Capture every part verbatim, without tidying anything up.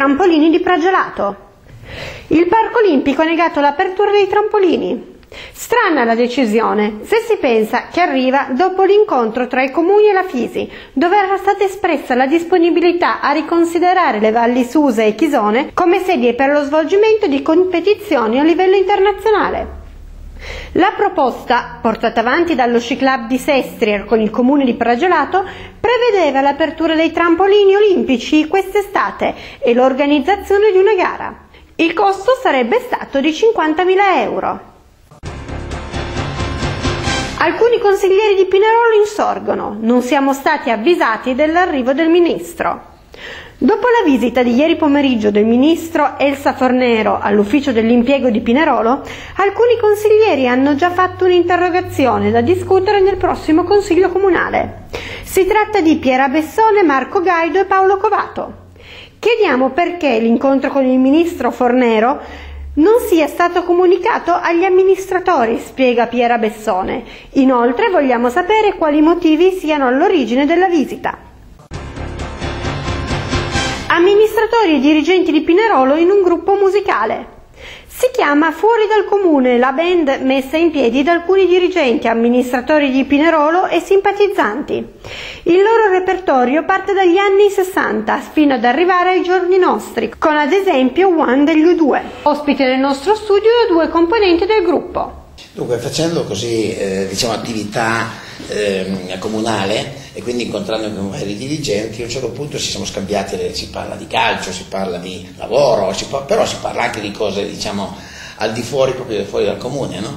trampolini di Pragelato. Il Parco Olimpico ha negato l'apertura dei trampolini. Strana la decisione, se si pensa che arriva dopo l'incontro tra i comuni e la Fisi, dove era stata espressa la disponibilità a riconsiderare le Valli Susa e Chisone come sedie per lo svolgimento di competizioni a livello internazionale. La proposta, portata avanti dallo Sci Club di Sestrier con il comune di Pragelato, prevedeva l'apertura dei trampolini olimpici quest'estate e l'organizzazione di una gara. Il costo sarebbe stato di cinquantamila euro. Alcuni consiglieri di Pinerolo insorgono, non siamo stati avvisati dell'arrivo del ministro. Dopo la visita di ieri pomeriggio del ministro Elsa Fornero all'ufficio dell'impiego di Pinerolo, alcuni consiglieri hanno già fatto un'interrogazione da discutere nel prossimo consiglio comunale. Si tratta di Piera Bessone, Marco Gaido e Paolo Covato. Chiediamo perché l'incontro con il ministro Fornero non sia stato comunicato agli amministratori, spiega Piera Bessone. Inoltre vogliamo sapere quali motivi siano all'origine della visita. Amministratori e dirigenti di Pinerolo in un gruppo musicale. Si chiama Fuori dal Comune, la band messa in piedi da alcuni dirigenti, amministratori di Pinerolo e simpatizzanti. Il loro repertorio parte dagli anni sessanta fino ad arrivare ai giorni nostri, con ad esempio One degli U due. Ospite nel nostro studio due componenti del gruppo. Dunque, facendo così eh, diciamo attività eh, comunale e quindi incontrando con vari dirigenti, a un certo punto ci siamo scambiati, si parla di calcio, si parla di lavoro, si può, però si parla anche di cose diciamo al di fuori, proprio fuori dal comune, no?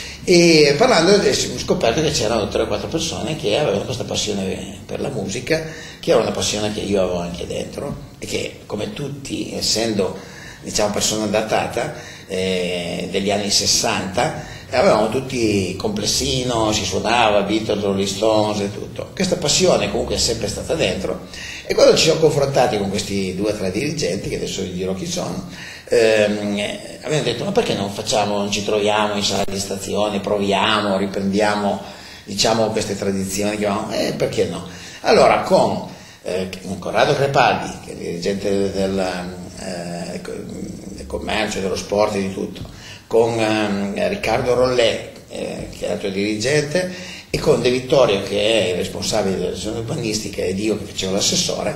E parlando abbiamo scoperto che c'erano tre o quattro persone che avevano questa passione per la musica, che era una passione che io avevo anche dentro e che, come tutti, essendo diciamo persona datata eh, degli anni sessanta, avevamo tutti complessino, si suonava, Beatles, Rolling Stones e tutto. Questa passione comunque è sempre stata dentro, e quando ci siamo confrontati con questi due o tre dirigenti, che adesso vi dirò chi sono, ehm, abbiamo detto: ma perché non facciamo, non ci troviamo in sala di stazione, proviamo, riprendiamo diciamo queste tradizioni, chiamiamo, eh, perché no? Allora con eh, Corrado Crepaldi, che è il dirigente del, eh, del commercio, dello sport e di tutto, con eh, Riccardo Rollè, eh, che è l'altro dirigente, e con De Vittorio, che è il responsabile della gestione urbanistica, ed io che facevo l'assessore,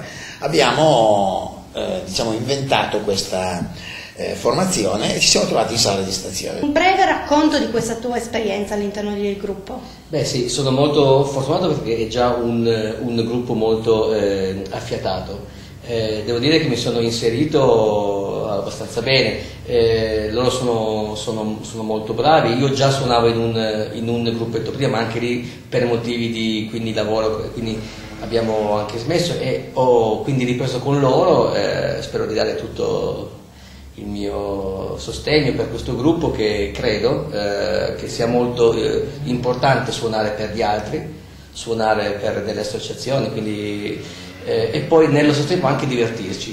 abbiamo eh, diciamo inventato questa eh, formazione e ci siamo trovati in sala di stazione. Un breve racconto di questa tua esperienza all'interno del gruppo. Beh sì, sono molto fortunato perché è già un, un gruppo molto eh, affiatato. Eh, devo dire che mi sono inserito abbastanza bene, eh, loro sono, sono, sono molto bravi, io già suonavo in un, in un gruppetto prima, ma anche lì per motivi di quindi lavoro, quindi abbiamo anche smesso e ho quindi ripreso con loro, eh, spero di dare tutto il mio sostegno per questo gruppo, che credo eh, che sia molto eh, importante suonare per gli altri, suonare per delle associazioni, quindi Eh, e poi nello stesso tempo anche divertirci.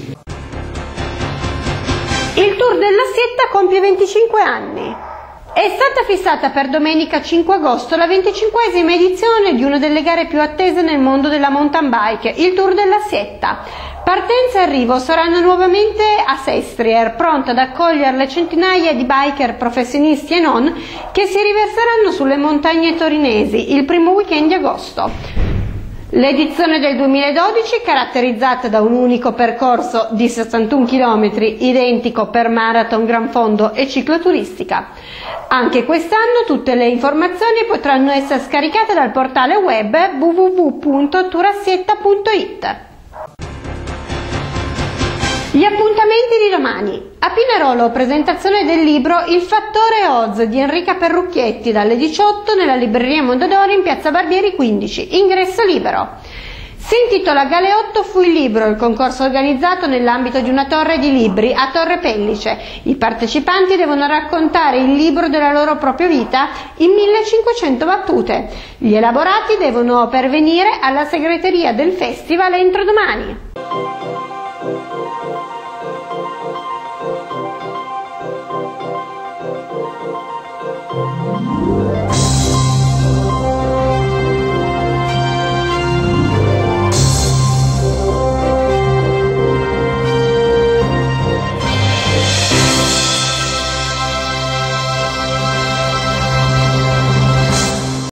Il Tour della Sietta compie venticinque anni. È stata fissata per domenica cinque agosto la venticinquesima edizione di una delle gare più attese nel mondo della mountain bike, il Tour della Sietta. Partenza e arrivo saranno nuovamente a Sestrier, pronta ad accogliere le centinaia di biker professionisti e non che si riverseranno sulle montagne torinesi il primo weekend di agosto. L'edizione del duemiladodici, caratterizzata da un unico percorso di sessantuno chilometri, identico per marathon, gran fondo e cicloturistica. Anche quest'anno tutte le informazioni potranno essere scaricate dal portale web w w w punto turassietta punto it. Gli appuntamenti di domani. A Pinerolo, presentazione del libro Il fattore Oz di Enrica Perrucchietti dalle diciotto nella libreria Mondadori in piazza Barbieri quindici, ingresso libero. Si intitola Galeotto fu il libro, il concorso organizzato nell'ambito di una torre di libri a Torre Pellice. I partecipanti devono raccontare il libro della loro propria vita in millecinquecento battute. Gli elaborati devono pervenire alla segreteria del festival entro domani. Thank you.